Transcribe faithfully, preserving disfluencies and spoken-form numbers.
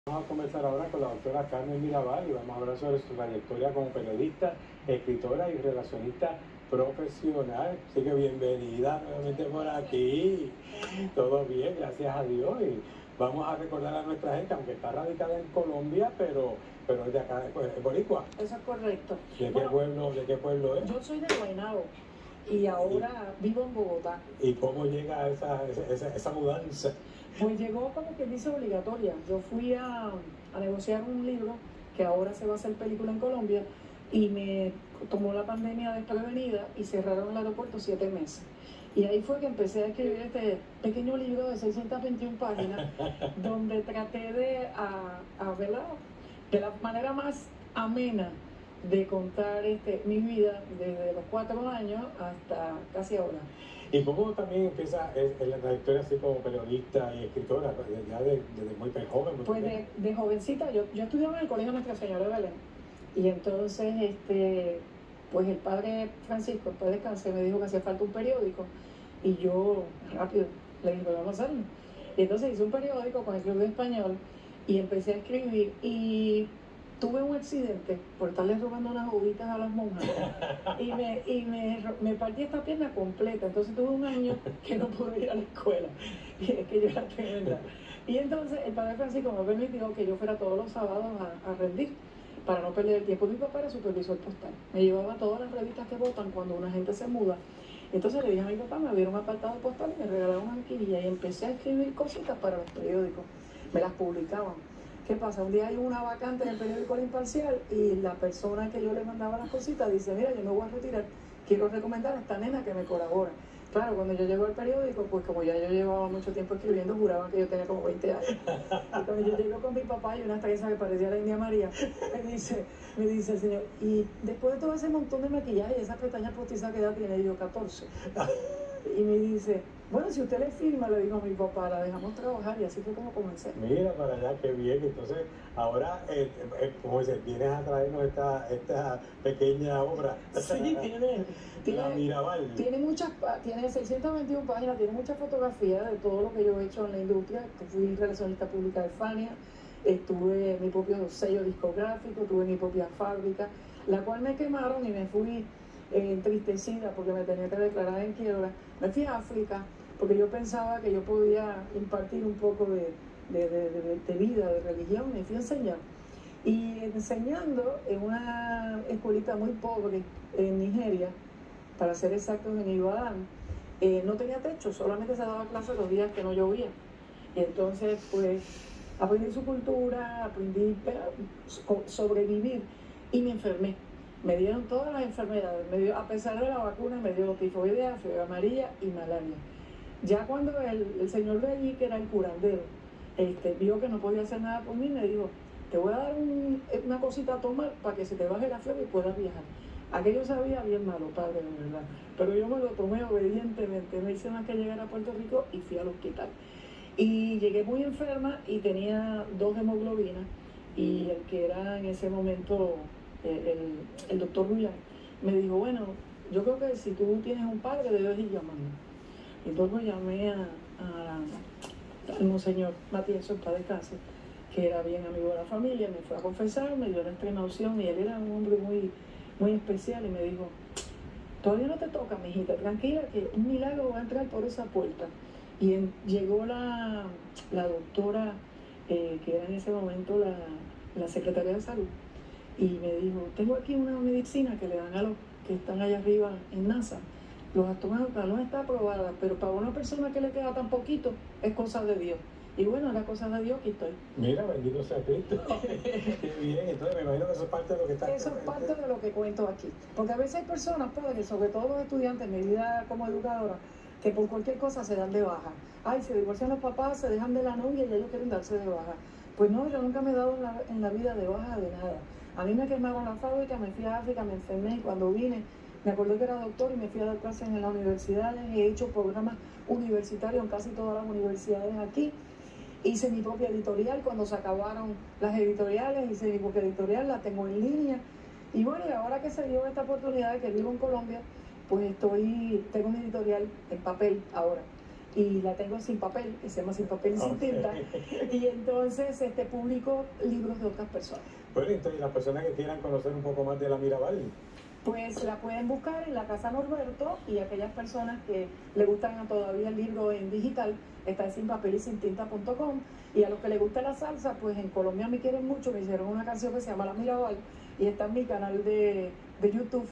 Vamos a conversar ahora con la doctora Carmen Mirabal y vamos a hablar sobre su trayectoria como periodista, escritora y relacionista profesional. Así que bienvenida nuevamente por aquí. Todo bien, gracias a Dios. Y vamos a recordar a nuestra gente, aunque está radicada en Colombia, pero, pero es de acá, es boricua. Eso es correcto. ¿De qué, Bueno, pueblo, ¿De qué pueblo es? yo soy de Guaynabo y ahora ¿Y, vivo en Bogotá. ¿Y cómo llega esa, esa, esa mudanza? Pues llegó como que dice obligatoria. Yo fui a, a negociar un libro que ahora se va a hacer película en Colombia y me tomó la pandemia desprevenida y cerraron el aeropuerto siete meses. Y ahí fue que empecé a escribir este pequeño libro de seiscientas veintiuna páginas donde traté de, a, a verla de la manera más amena de contar este, mi vida desde los cuatro años hasta casi ahora. ¿Y cómo también empieza la trayectoria así como periodista y escritora, ya desde de muy joven? Muy pues de, de jovencita, yo, yo estudiaba en el Colegio Nuestra Señora de Belén, y entonces este, pues el padre Francisco, el padre Cáncer, me dijo que hacía falta un periódico, y yo rápido le dije, vamos a hacerlo. Y entonces hice un periódico con el Club de Español, y empecé a escribir, y tuve un accidente por estarle robando unas uvitas a las monjas y me, y me, me partí esta pierna completa. Entonces tuve un año que no pude ir a la escuela, y es que yo era tremenda. Y entonces el padre Francisco me permitió que yo fuera todos los sábados a, a rendir para no perder el tiempo. Mi papá era supervisor postal, me llevaba todas las revistas que votan cuando una gente se muda. Entonces le dije a mi papá, me abrieron un apartado postal y me regalaron una maquinilla y empecé a escribir cositas para los periódicos, me las publicaban. ¿Qué pasa? Un día hay una vacante en el periódico El Imparcial y la persona que yo le mandaba las cositas dice, mira, yo me voy a retirar, quiero recomendar a esta nena que me colabora. Claro, cuando yo llego al periódico, pues como ya yo llevaba mucho tiempo escribiendo, juraban que yo tenía como veinte años. Y cuando yo llego con mi papá y una trenza que parecía la India María, me dice, me dice el señor, y después de todo ese montón de maquillaje y esas pestañas postizas que edad tiene, yo catorce. Y me dice, bueno, si usted le firma, le digo a mi papá, la dejamos trabajar, y así fue como comencé. Mira para allá, qué bien. Entonces, ahora, eh, eh, como dice, vienes a traernos esta, esta pequeña obra. Sí, tiene, tiene, la Mirabal. Tiene muchas, tiene seiscientas veintiuna páginas, tiene muchas fotografías de todo lo que yo he hecho en la industria. Fui relacionista pública de Fania, estuve en mi propio sello discográfico, tuve mi propia fábrica, la cual me quemaron y me fui eh, entristecida porque me tenía que declarar en quiebra. Me fui a África porque yo pensaba que yo podía impartir un poco de, de, de, de, de vida, de religión, me fui a enseñar. Y enseñando en una escuelita muy pobre en Nigeria, para ser exactos en Ibadan, eh, no tenía techo, solamente se daba clase los días que no llovía. Y entonces pues aprendí su cultura, aprendí a sobrevivir y me enfermé. Me dieron todas las enfermedades, me dio, a pesar de la vacuna me dio tifoidea, fiebre amarilla y malaria. Ya cuando el, el señor de allí, que era el curandero, este, vio que no podía hacer nada por mí, me dijo, te voy a dar un, una cosita a tomar para que se te baje la fiebre y puedas viajar. Aquello sabía bien malo, padre, de verdad. Pero yo me lo tomé obedientemente, me hice más que llegar a Puerto Rico y fui al hospital. Y llegué muy enferma y tenía dos hemoglobinas, y el que era en ese momento el, el, el doctor Rullán me dijo, bueno, yo creo que si tú tienes un padre debes ir llamando. Entonces llamé a, a, al monseñor Matías Sopa de Cáceres, que era bien amigo de la familia, me fue a confesar, me dio la extrema unción y él era un hombre muy, muy especial y me dijo, todavía no te toca, mijita, tranquila, que un milagro va a entrar por esa puerta. Y en, llegó la, la doctora, eh, que era en ese momento la, la secretaria de salud, y me dijo, tengo aquí una medicina que le dan a los que están allá arriba en NASA. Los astronautas no está aprobada, pero para una persona que le queda tan poquito, es cosa de Dios. Y bueno, la cosa de Dios, aquí estoy. Mira, bendito sea Cristo. Qué bien, entonces me imagino que eso es parte de lo que está... Eso es parte de lo que cuento aquí. Porque a veces hay personas, padres, sobre todo los estudiantes, en mi vida como educadora, que por cualquier cosa se dan de baja. Ay, se divorcian los papás, se dejan de la novia y ellos quieren darse de baja. Pues no, yo nunca me he dado en la, en la vida de baja de nada. A mí me quemaron la fábrica, me fui a África, me enfermé, y cuando vine me acordé que era doctor y me fui a dar clases en las universidades. He hecho programas universitarios en casi todas las universidades aquí. Hice mi propia editorial cuando se acabaron las editoriales, hice mi propia editorial, la tengo en línea. Y bueno, y ahora que se dio esta oportunidad de que vivo en Colombia, pues estoy, tengo mi editorial en papel ahora. y la tengo sin papel, que se llama Sin Papel y Sin Okay. Tinta, y entonces este, publico libros de otras personas. Bueno, entonces las personas que quieran conocer un poco más de la Mirabal. Pues la pueden buscar en la Casa Norberto, y aquellas personas que le gustan todavía el libro en digital, está en sin papel y sin tinta punto com, y a los que les gusta la salsa, pues en Colombia me quieren mucho, me hicieron una canción que se llama La Mirabal y está en mi canal de, de YouTube.